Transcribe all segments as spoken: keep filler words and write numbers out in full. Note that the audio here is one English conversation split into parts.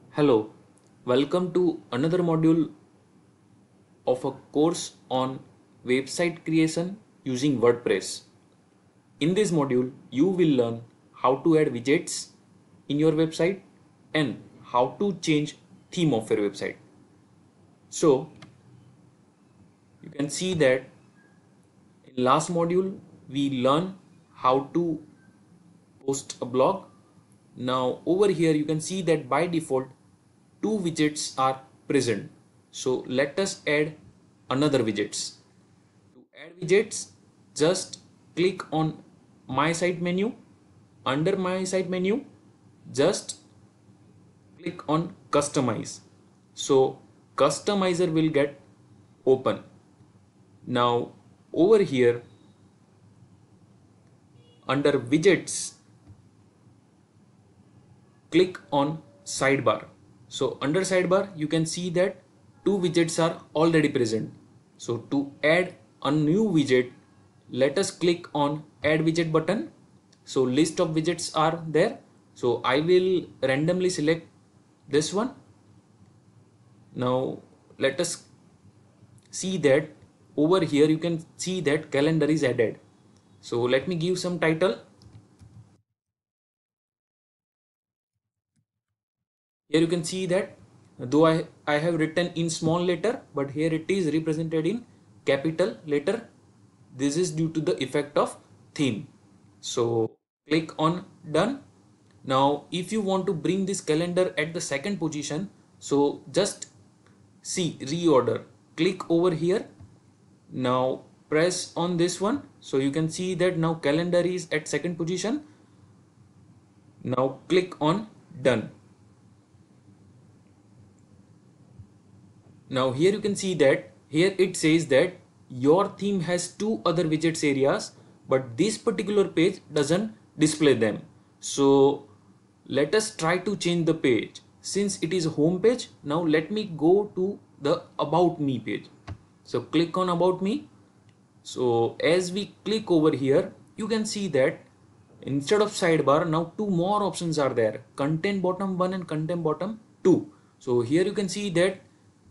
Hello, welcome to another module of a course on website creation using WordPress. In this module, you will learn how to add widgets in your website and how to change theme of your website. So, you can see that in last module we learned how to post a blog. Now over here you can see that by default two widgets are present. So let us add another widgets. To add widgets, just click on my site menu. Under my site menu, just click on customize. So customizer will get open. Now over here under widgets, click on sidebar. So under sidebar you can see that two widgets are already present. So to add a new widget, let us click on add widget button. So list of widgets are there. So I will randomly select this one. Now let us see that over here you can see that calendar is added. So let me give some title. Here you can see that though I, I have written in small letter, but here it is represented in capital letter. This is due to the effect of theme. So click on done. Now if you want to bring this calendar at the second position, so just see reorder. Click over here. Now press on this one. So you can see that now calendar is at second position. Now click on done. Now here you can see that here it says that your theme has two other widgets areas, but this particular page doesn't display them. So let us try to change the page. Since it is home page, now let me go to the about me page. So click on about me. So as we click over here, you can see that instead of sidebar, now two more options are there: content bottom one and content bottom two. So here you can see that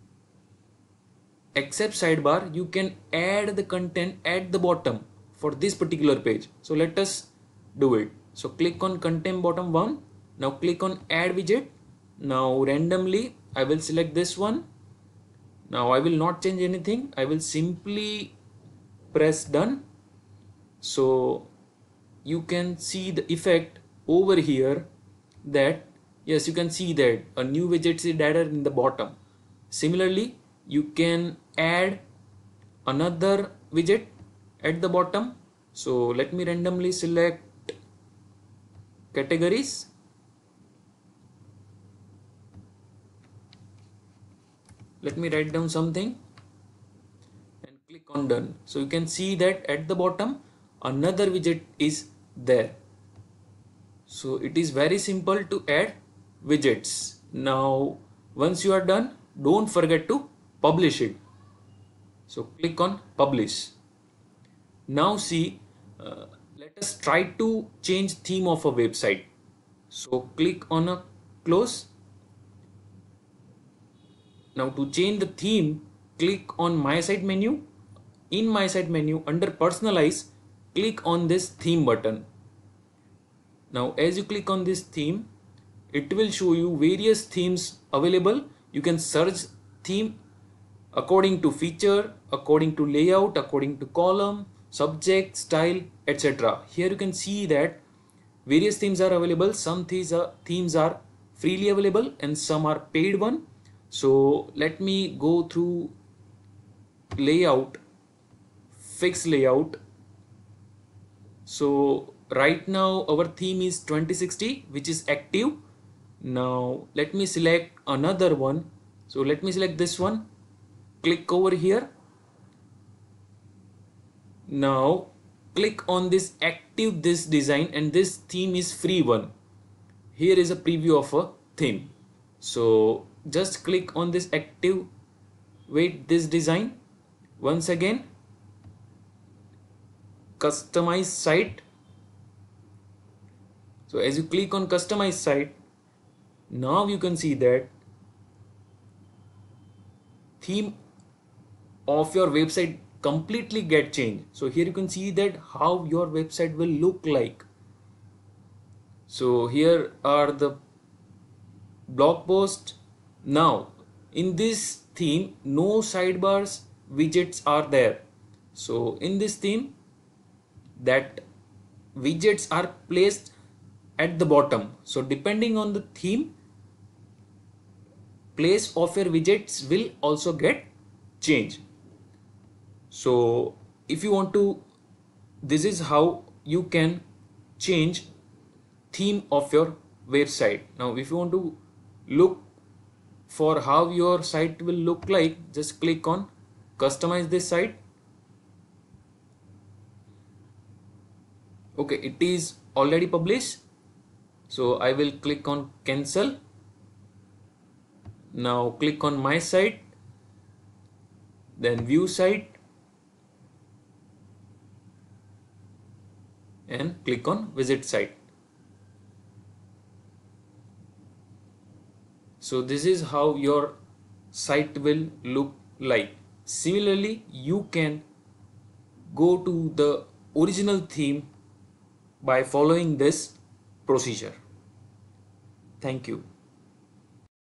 except sidebar, you can add the content at the bottom for this particular page. So let us do it. So click on content bottom one. Now click on add widget. Now randomly I will select this one. Now I will not change anything. I will simply press done. So you can see the effect over here that yes, you can see that a new widget is added in the bottom. Similarly, you can add another widget at the bottom. So let me randomly select categories. Let me write down something and click on done. So you can see that at the bottom another widget is there. So it is very simple to add widgets. Now once you are done, don't forget to publish it. So click on publish. Now see, uh, let us try to change theme of a website. So click on a close. Now to change the theme, click on my site menu. In my site menu under personalize, click on this theme button. Now as you click on this theme, it will show you various themes available. You can search theme according to feature, according to layout, according to column, subject, style, et cetera. Here you can see that various themes are available. Some themes are, themes are freely available and some are paid one. So let me go through layout, fix layout. So right now our theme is twenty sixty, which is active. Now let me select another one. So let me select this one. Click over here. Now click on this active this design, and this theme is free one. Here is a preview of a theme. So just click on this active wait this design. Once again, customize site. So as you click on customize site, Now you can see that theme of your website completely get changed. So here you can see that how your website will look like. So here are the blog post. Now in this theme, no sidebars widgets are there. So in this theme, that widgets are placed at the bottom. So depending on the theme, place of your widgets will also get changed. So if you want to, this is how you can change theme of your website. Now if you want to look for how your site will look like, just click on customize this site. Okay, it is already published, so I will click on cancel. Now click on my site, then view site, and click on visit site. So this is how your site will look like. Similarly, you can go to the original theme by following this procedure. Thank you.